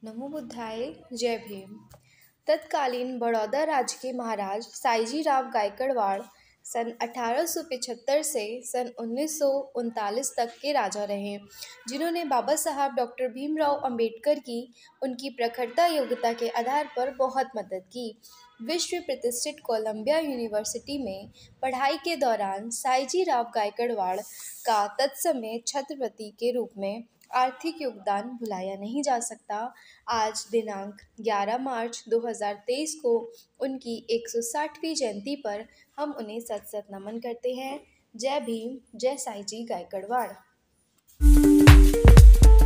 नमो बुद्धाय। जय भीम। तत्कालीन बड़ौदा राज्य के महाराज साईजी राव गायकवाड़ सन 1875 से सन 1939 तक के राजा रहे, जिन्होंने बाबा साहब डॉक्टर भीमराव अंबेडकर की उनकी प्रखरता योग्यता के आधार पर बहुत मदद की। विश्व प्रतिष्ठित कोलंबिया यूनिवर्सिटी में पढ़ाई के दौरान साईजी राव गायकवाड़ का तत्समय छत्रपति के रूप में आर्थिक योगदान भुलाया नहीं जा सकता। आज दिनांक 11 मार्च 2023 को उनकी 160वीं जयंती पर हम उन्हें सत सत नमन करते हैं। जय भीम, जय साईजी गायकवाड़।